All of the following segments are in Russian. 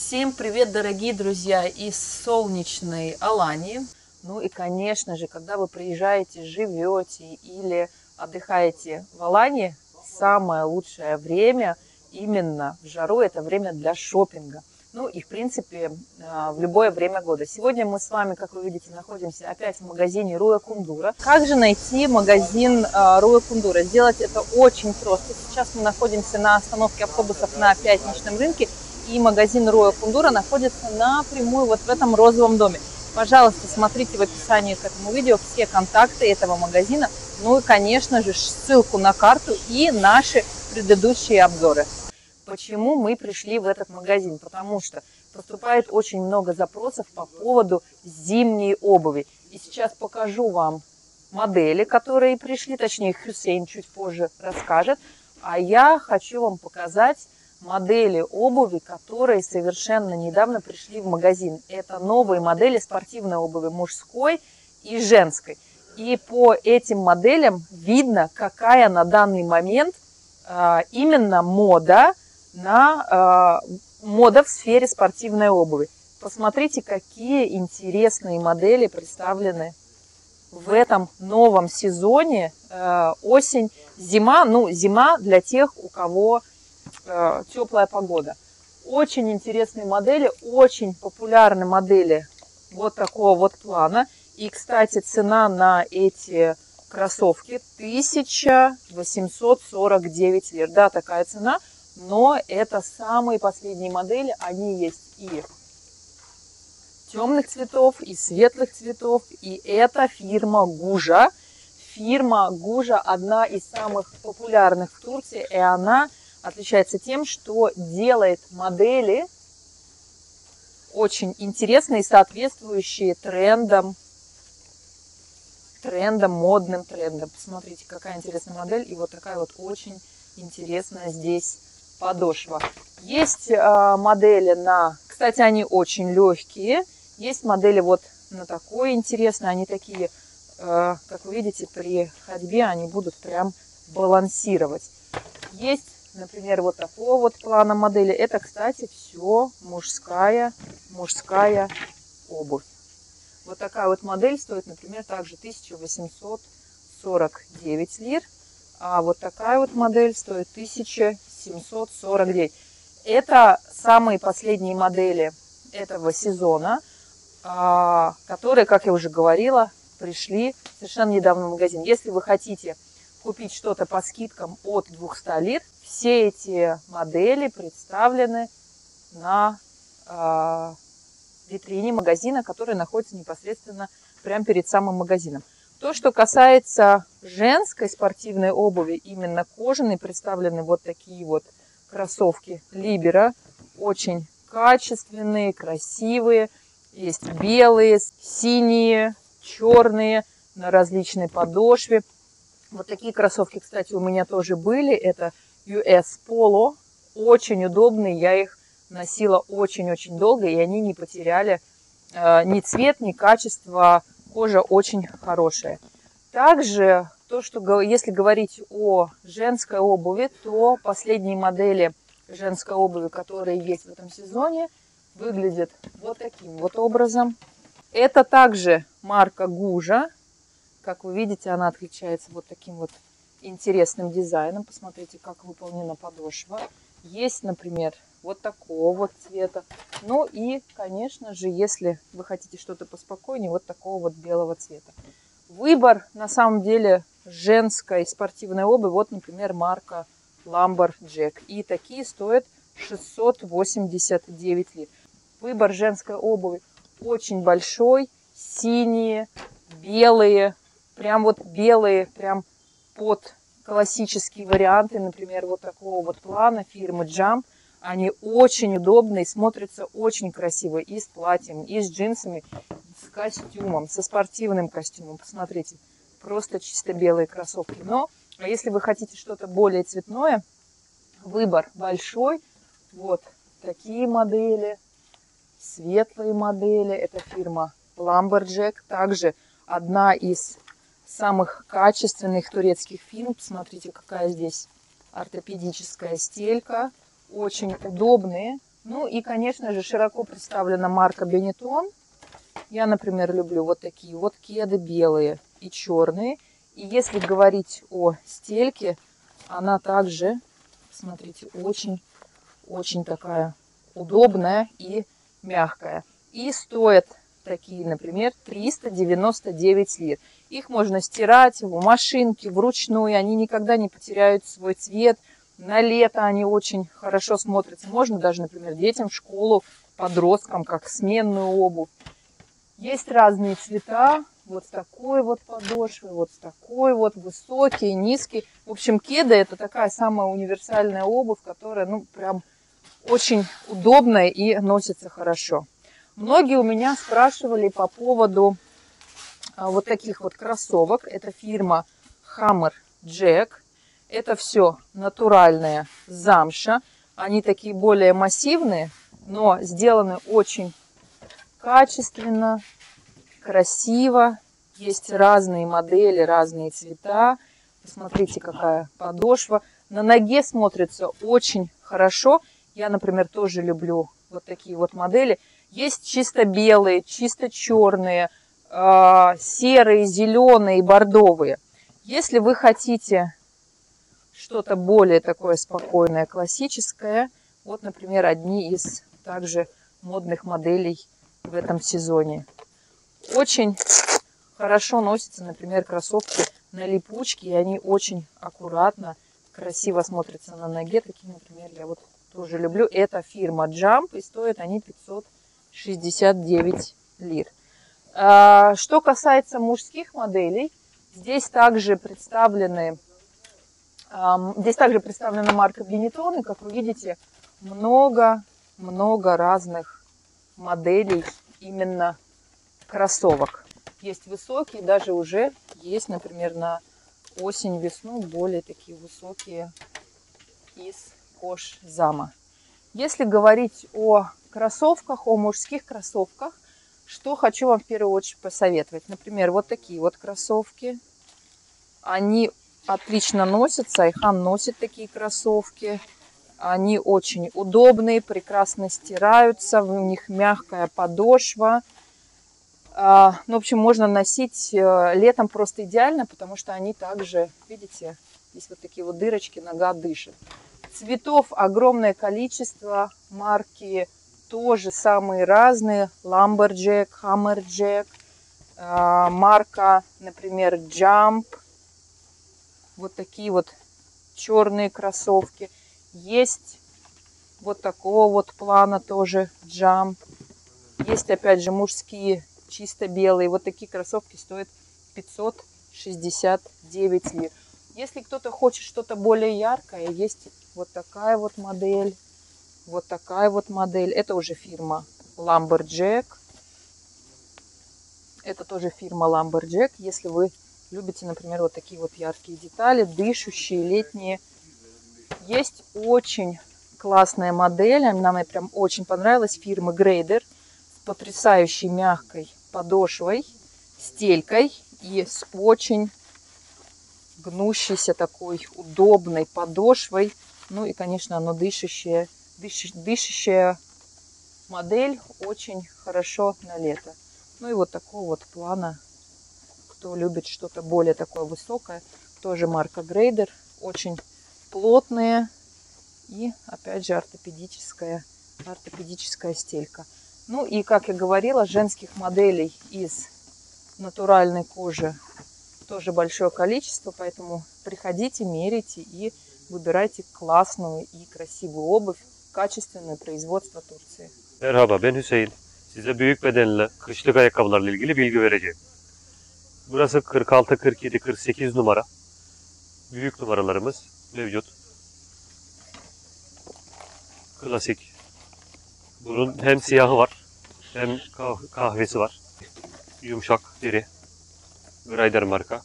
Всем привет, дорогие друзья, из солнечной Алании. Ну и, конечно же, когда вы приезжаете, живете или отдыхаете в Алании, самое лучшее время именно в жару – это время для шопинга. Ну и, в принципе, в любое время года. Сегодня мы с вами, как вы видите, находимся опять в магазине Руя Кундура. Как же найти магазин Руя Кундура? Сделать это очень просто. Сейчас мы находимся на остановке автобусов на Пятничном рынке. И магазин Руя Кундура находится напрямую вот в этом розовом доме. Пожалуйста, смотрите в описании к этому видео все контакты этого магазина. Ну и, конечно же, ссылку на карту и наши предыдущие обзоры. Почему мы пришли в этот магазин? Потому что поступает очень много запросов по поводу зимней обуви. И сейчас покажу вам модели, которые пришли, точнее Хюсейн чуть позже расскажет. А я хочу вам показать модели обуви, которые совершенно недавно пришли в магазин. Это новые модели спортивной обуви мужской и женской. И по этим моделям видно, какая на данный момент именно мода в сфере спортивной обуви. Посмотрите, какие интересные модели представлены в этом новом сезоне. Осень-зима. Ну, зима для тех, у кого теплая погода. Очень интересные модели, очень популярные модели вот такого вот плана. И, кстати, цена на эти кроссовки 1849 лир. Да, такая цена, но это самые последние модели. Они есть и темных цветов, и светлых цветов. И это фирма Гужа. Фирма Гужа одна из самых популярных в Турции, и она отличается тем, что делает модели очень интересные, соответствующие модным трендам. Посмотрите, какая интересная модель. И вот такая вот очень интересная здесь подошва. Есть модели на... Кстати, они очень легкие. Есть модели вот на такой интересной. Они такие, как вы видите, при ходьбе они будут прям балансировать. Есть, например, вот такого вот плана модели. Это, кстати, все мужская обувь. Вот такая вот модель стоит, например, также 1849 лир. А вот такая вот модель стоит 1749. Это самые последние модели этого сезона, которые, как я уже говорила, пришли совершенно недавно в магазин. Если вы хотите купить что-то по скидкам от 200 лир, все эти модели представлены на витрине магазина, который находится непосредственно прямо перед самым магазином. То, что касается женской спортивной обуви, именно кожаной, представлены вот такие вот кроссовки Libero. Очень качественные, красивые. Есть белые, синие, черные, на различной подошве. Вот такие кроссовки, кстати, у меня тоже были. Это US Polo. Очень удобные. Я их носила очень-очень долго, и они не потеряли ни цвет, ни качество. Кожа очень хорошая. Также, если говорить о женской обуви, то последние модели женской обуви, которые есть в этом сезоне, выглядят вот таким вот образом. Это также марка Гужа. Как вы видите, она отличается вот таким вот интересным дизайном. Посмотрите, как выполнена подошва. Есть, например, вот такого вот цвета. Ну и, конечно же, если вы хотите что-то поспокойнее, вот такого вот белого цвета. Выбор, на самом деле, женской спортивной обуви. Вот, например, марка Lumberjack. И такие стоят 689 лир. Выбор женской обуви очень большой. Синие, белые. Прям вот белые, прям под классические варианты, например, вот такого вот плана фирмы Jump. Они очень удобные, смотрятся очень красиво и с платьем, и с джинсами, с костюмом, со спортивным костюмом. Посмотрите, просто чисто белые кроссовки. Но если вы хотите что-то более цветное, выбор большой. Вот такие модели, светлые модели. Это фирма Lumberjack. Также одна из самых качественных турецких фирм. Посмотрите, какая здесь ортопедическая стелька. Очень удобные Ну и, конечно же, широко представлена марка Benetton. Я, например, люблю вот такие вот кеды белые и черные. И если говорить о стельке, она также, смотрите, очень такая удобная и мягкая. И стоят такие, например, 399 лир. Их можно стирать в машинке, вручную. Они никогда не потеряют свой цвет. На лето они очень хорошо смотрятся. Можно даже, например, детям в школу, подросткам, как сменную обувь. Есть разные цвета. Вот с такой вот подошвой, вот с такой вот, высокий, низкий. В общем, кеды это такая самая универсальная обувь, которая, ну, прям очень удобная и носится хорошо. Многие у меня спрашивали по поводу вот таких вот кроссовок. Это фирма Hammer Jack. Это все натуральная замша. Они такие более массивные, но сделаны очень качественно, красиво. Есть разные модели, разные цвета. Посмотрите, какая подошва. На ноге смотрится очень хорошо. Я, например, тоже люблю вот такие вот модели. Есть чисто белые, чисто черные, серые, зеленые, бордовые. Если вы хотите что-то более такое спокойное, классическое, вот, например, одни из также модных моделей в этом сезоне. Очень хорошо носятся, например, кроссовки на липучке, и они очень аккуратно, красиво смотрятся на ноге. Такие, например, я вот тоже люблю. Это фирма Jump, и стоят они 569 лир. Что касается мужских моделей, здесь также представлена марка Benetton, и, как вы видите, много разных моделей именно кроссовок. Есть высокие, даже уже есть, например, на осень-весну более такие высокие из кожзама. Если говорить о кроссовках, о мужских кроссовках, что хочу вам в первую очередь посоветовать. Например, вот такие вот кроссовки. Они отлично носятся. Айхан носит такие кроссовки. Они очень удобные, прекрасно стираются. У них мягкая подошва. Ну, в общем, можно носить летом просто идеально, потому что они также, видите, здесь вот такие вот дырочки, нога дышит. Цветов огромное количество, марки тоже самые разные. Lumberjack, Hammerjack, марка, например, Jump. Вот такие вот черные кроссовки. Есть вот такого вот плана тоже Jump. Есть, опять же, мужские, чисто белые. Вот такие кроссовки стоят 569 лир. Если кто-то хочет что-то более яркое, есть вот такая вот модель. Вот такая вот модель. Это уже фирма Lumberjack. Это тоже фирма Lumberjack. Если вы любите, например, вот такие вот яркие детали, дышащие, летние. Есть очень классная модель. Она мне прям очень понравилась. Фирмы Grader. С потрясающей мягкой подошвой, стелькой и с очень гнущейся такой удобной подошвой. Ну и, конечно, оно дышащая модель, очень хорошо на лето. Ну и вот такого вот плана, кто любит что-то более такое высокое, тоже марка Grader, очень плотные и, опять же, ортопедическая стелька. Ну и, как я говорила, женских моделей из натуральной кожи тоже большое количество, поэтому приходите, мерите и выбирайте классную и красивую обувь, kaliteli производства Турции. Merhaba, ben Hüseyin. Size büyük bedenli kışlık ayakkabılarla ilgili bilgi vereceğim. Burası 46, 47, 48 numara. Büyük numaralarımız mevcut. Klasik. Bunun hem siyahı var, hem kahvesi var. Yumuşak deri. Grader marka.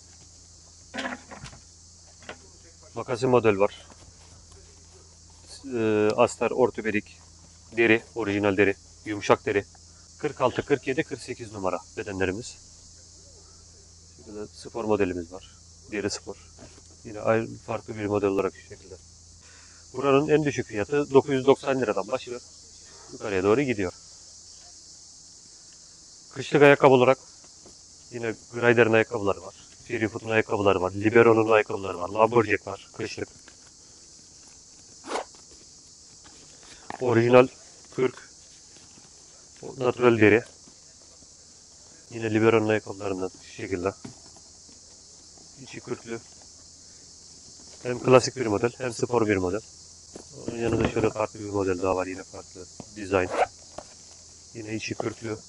Makasi model var. Astar ortopedik deri, orijinal deri, yumuşak deri. 46, 47, 48 numara bedenlerimiz. Şurada spor modelimiz var. Deri spor. Yine ayrı farklı bir model olarak şu şekilde. Buranın en düşük fiyatı 990 liradan başlıyor. Yukarıya doğru gidiyor. Kışlık ayakkabı olarak yine Grider'ın ayakkabıları var. Freefoot'un ayakkabıları var. Libero'nun ayakkabıları var. Lumberjack var. Kışlık. Orijinal kürk. Natural deri. Yine Libero'nun ayakkabılarından şu şekilde. İçi kürklü. Hem klasik bir model hem spor bir model. Onun yanında şöyle farklı bir model daha var. Yine farklı dizayn. Yine içi kürklü.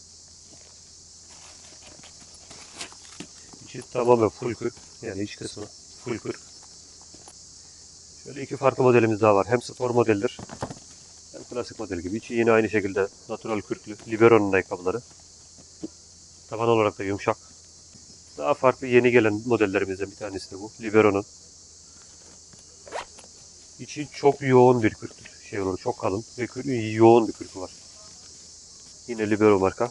İçi tamamen full kürk. Yani iç kısmı full kürk. Şöyle iki farklı modelimiz daha var. Hem spor modeldir hem klasik model gibi. İçi yine aynı şekilde natural kürklü. Libero'nun ayakkabıları. Taban olarak da yumuşak. Daha farklı yeni gelen modellerimizden bir tanesi de bu. Libero'nun. İçi çok yoğun bir kürk. Şey olur, çok kalın ve yoğun bir kürkü var. Yine Libero marka.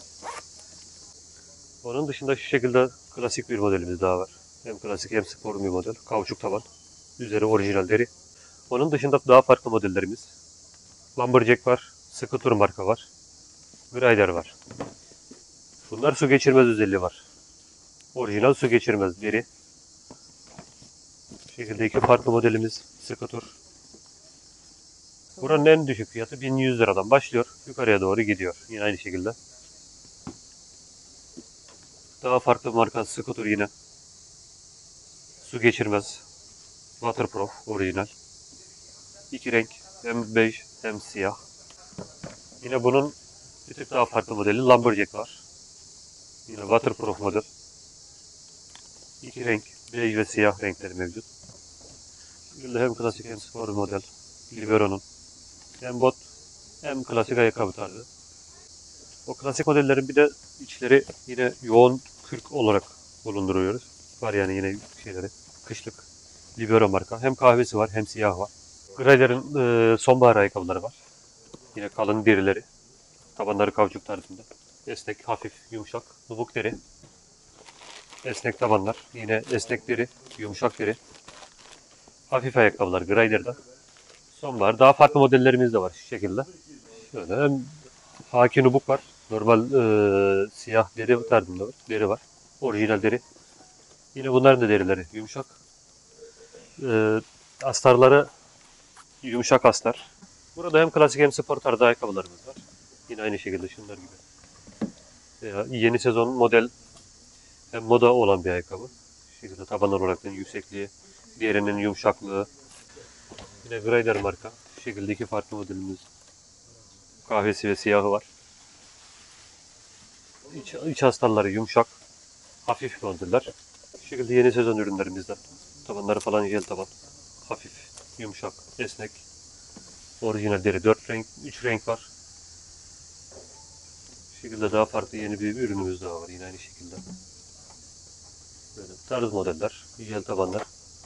Onun dışında şu şekilde klasik bir modelimiz daha var. Hem klasik hem spor bir model. Kauçuk taban. Üzeri orijinal deri. Onun dışında daha farklı modellerimiz. Lumberjack var. Scooter marka var. Grider var. Bunlar su geçirmez özelliği var. Orijinal su geçirmez deri. Bu şekilde iki farklı modelimiz. Scooter. Buranın en düşük fiyatı 1100 liradan başlıyor. Yukarıya doğru gidiyor. Yine aynı şekilde. Daha farklı marka Scooter yine. Su geçirmez. Waterproof orijinal. İki renk. Hem bej hem siyah. Yine bunun bir tık daha farklı modeli Lumberjack var. Yine waterproof model. İki renk. Bej ve siyah renkleri mevcut. Şöyle hem klasik hem spor model. Libero'nun. Hem bot hem klasik ayakkabı tarzı. O klasik modellerin bir de içleri yine yoğun kürk olarak bulunduruyoruz. Var yani yine şeyleri. Kışlık. Libero marka. Hem kahvesi var hem siyah var. Grider'ın sonbahar ayakkabıları var. Yine kalın derileri. Tabanları kauçuk tarzında. Esnek, hafif, yumuşak. Nubuk deri. Esnek tabanlar. Yine esnek deri, yumuşak deri. Hafif ayakkabılar Grider'da. Sonbahar. Daha farklı modellerimiz de var şu şekilde. Şöyle hem haki nubuk var. Normal siyah deri tarzında var. Deri var. Orijinal deri. Yine bunların da derileri yumuşak. Astarları yumuşak astar. Burada hem klasik hem spor tarzı ayakkabılarımız var. Yine aynı şekilde şunlar gibi. Yeni sezon model hem moda olan bir ayakkabı. Şu şekilde taban olarak da yüksekliği, diğerinin yumuşaklığı. Yine Grider marka. Şu şekilde iki farklı modelimiz. Kahvesi ve siyahı var. İç astarları yumuşak, hafif modeller. Şu şekilde yeni sezon ürünlerimizden. Tabanları falan jel taban. Hafif, yumuşak, esnek. Orijinal deri 4 renk, 3 renk var. Bu şekilde daha farklı yeni bir ürünümüz daha var yine aynı şekilde. Böyle tarz modeller, jel tabanlar.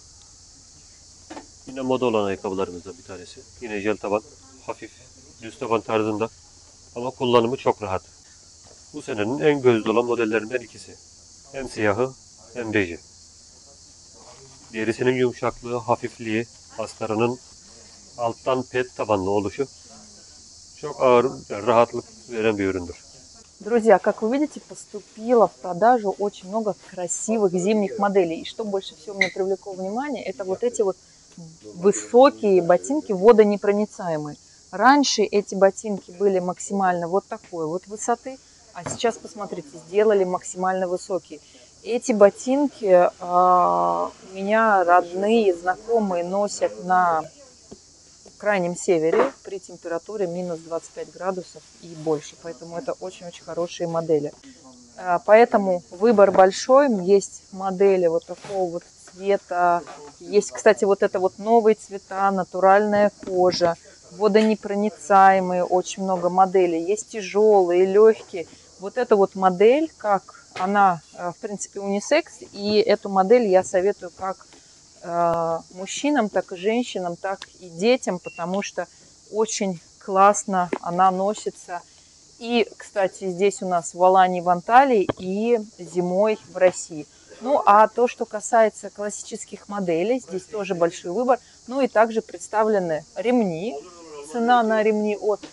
Yine moda olan ayakkabılarımızdan bir tanesi. Yine jel taban, hafif, düz taban tarzında. Ama kullanımı çok rahat. Bu senenin en gözde olan modellerinden ikisi. Hem siyahı hem beji. Derisinin yumuşaklığı, hafifliği, astarının alttan pet tabanlı oluşu çok ağır, yani rahatlık veren bir üründür. Друзья, как вы видите, поступило в продажу очень много красивых зимних моделей. И что больше всего мне привлекло внимание, это вот эти вот высокие ботинки водонепроницаемые. Раньше эти ботинки были максимально вот такой вот высоты, а сейчас, посмотрите, сделали максимально высокие. Эти ботинки у меня родные, знакомые носят на крайнем севере при температуре минус 25 градусов и больше. Поэтому это очень-очень хорошие модели. Поэтому выбор большой. Есть модели вот такого вот цвета. Есть, кстати, вот это вот новые цвета, натуральная кожа, водонепроницаемые, очень много моделей. Есть тяжелые, легкие. Вот эта вот модель, как она, в принципе, унисекс. И эту модель я советую как мужчинам, так и женщинам, так и детям, потому что очень классно она носится. И, кстати, здесь у нас в Алании, в Анталии и зимой в России. Ну, а то, что касается классических моделей, здесь тоже большой выбор. Ну и также представлены ремни. Цена на ремни от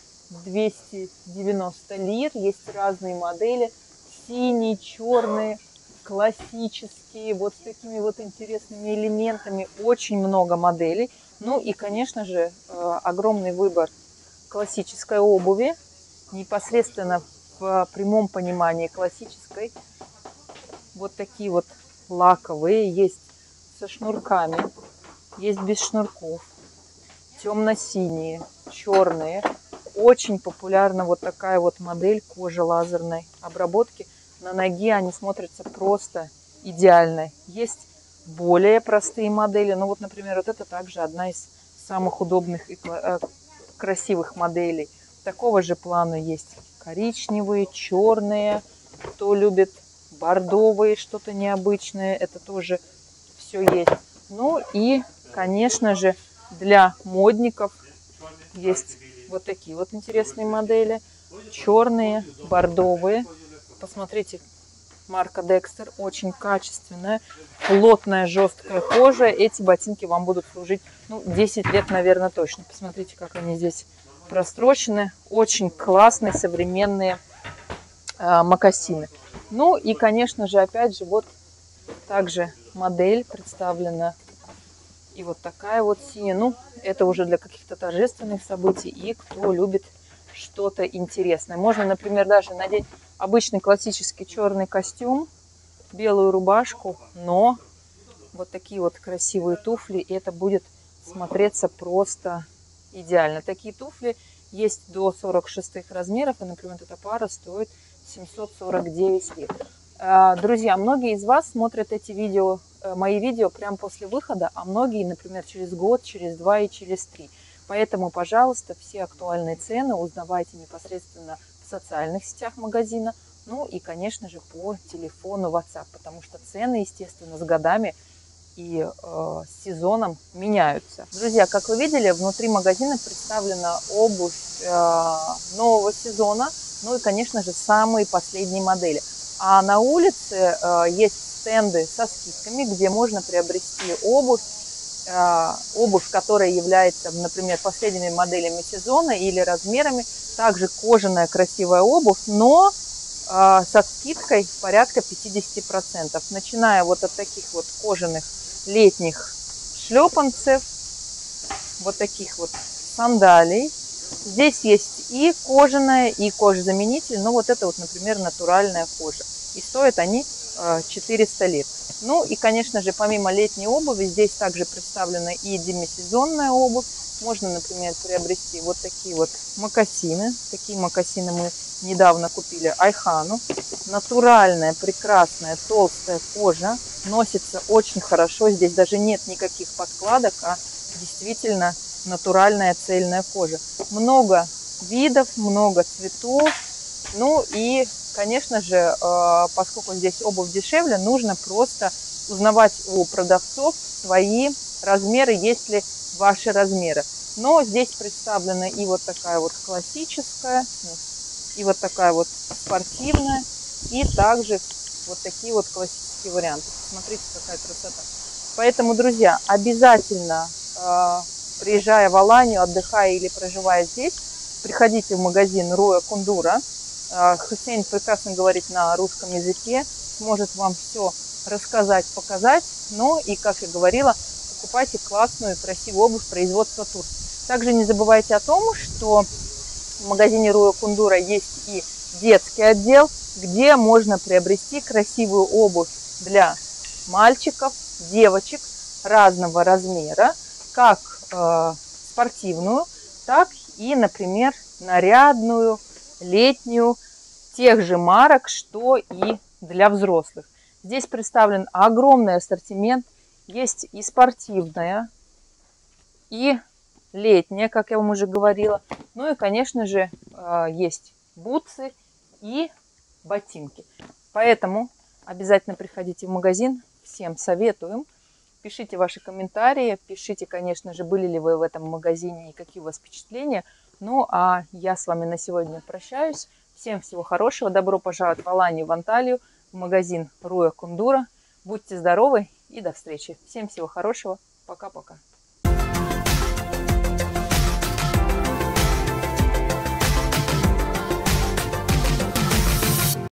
290 лир. Есть разные модели. Синие, черные, классические, вот с такими вот интересными элементами. Очень много моделей. Ну и, конечно же, огромный выбор классической обуви. Непосредственно в прямом понимании классической. Вот такие вот лаковые. Есть со шнурками, есть без шнурков. Темно-синие, черные. Очень популярна вот такая вот модель кожи лазерной обработки. На ноге они смотрятся просто идеально. Есть более простые модели. Ну вот, например, вот это также одна из самых удобных и красивых моделей. Такого же плана есть коричневые, черные. Кто любит бордовые, что-то необычное, это тоже все есть. Ну и, конечно же, для модников есть вот такие вот интересные модели. Черные, бордовые. Посмотрите, марка Dexter. Очень качественная, плотная, жесткая кожа. Эти ботинки вам будут служить 10 лет, наверное, точно. Посмотрите, как они здесь прострочены. Очень классные, современные мокасины. Ну и, конечно же, опять же, вот также модель представлена. И вот такая вот синяя. Ну, это уже для каких-то торжественных событий. И кто любит что-то интересное. Можно, например, даже надеть обычный классический черный костюм, белую рубашку, но вот такие вот красивые туфли. И это будет смотреться просто идеально. Такие туфли есть до 46 размеров. И, например, эта пара стоит 749 лир. Друзья, многие из вас смотрят эти видео, мои видео прямо после выхода, а многие, например, через год, через 2 и через 3. Поэтому, пожалуйста, все актуальные цены узнавайте непосредственно в социальных сетях магазина, ну и, конечно же, по телефону WhatsApp, потому что цены, естественно, с годами и с сезоном меняются. Друзья, как вы видели, внутри магазина представлена обувь нового сезона, ну и, конечно же, самые последние модели. А на улице есть стенды со скидками, где можно приобрести обувь, которая является, например, последними моделями сезона или размерами. Также кожаная красивая обувь, но со скидкой порядка 50%. Начиная вот от таких вот кожаных летних шлепанцев, вот таких вот сандалий. Здесь есть и кожаная, и кожезаменитель. Но вот это вот, например, натуральная кожа. И стоят они 400 лир. Ну и, конечно же, помимо летней обуви, здесь также представлена и демисезонная обувь. Можно, например, приобрести вот такие вот мокасины. Такие мокасины мы недавно купили Айхану. Натуральная, прекрасная, толстая кожа. Носится очень хорошо. Здесь даже нет никаких подкладок, а действительно натуральная цельная кожа. Много видов, много цветов. Ну и, конечно же, поскольку здесь обувь дешевле, нужно просто узнавать у продавцов свои размеры, есть ли ваши размеры. Но здесь представлена и вот такая вот классическая, и вот такая вот спортивная, и также вот такие вот классические варианты. Смотрите, какая красота. Поэтому, друзья, обязательно, приезжая в Аланию, отдыхая или проживая здесь, приходите в магазин Руя Кундура. Хусейн прекрасно говорит на русском языке, сможет вам все рассказать, показать. Ну и, как я говорила, покупайте классную, красивую обувь производства Турции. Также не забывайте о том, что в магазине Руя Кундура есть и детский отдел, где можно приобрести красивую обувь для мальчиков, девочек разного размера, как спортивную, так и, например, нарядную, летнюю, тех же марок, что и для взрослых. Здесь представлен огромный ассортимент. Есть и спортивная, и летняя, как я вам уже говорила. Ну и, конечно же, есть бутсы и ботинки. Поэтому обязательно приходите в магазин. Всем советуем. Пишите ваши комментарии. Пишите, конечно же, были ли вы в этом магазине и какие у вас впечатления. Ну, а я с вами на сегодня прощаюсь. Всем всего хорошего. Добро пожаловать в Аланию, в Анталию, в магазин Руя Кундура. Будьте здоровы и до встречи. Всем всего хорошего. Пока-пока.